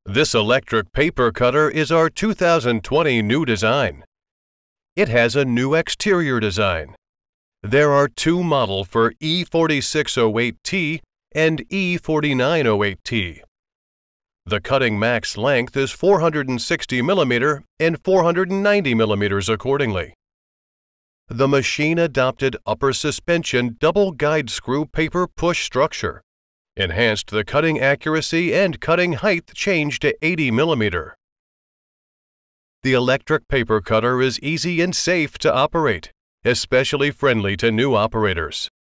This electric paper cutter is our 2020 new design. It has a new exterior design. There are two models for E4608T and E4908T. The cutting max length is 460 mm and 490 mm accordingly. The machine adopted upper suspension double guide screw paper push structure, enhanced the cutting accuracy and cutting height change to 80 mm. The electric paper cutter is easy and safe to operate, especially friendly to new operators.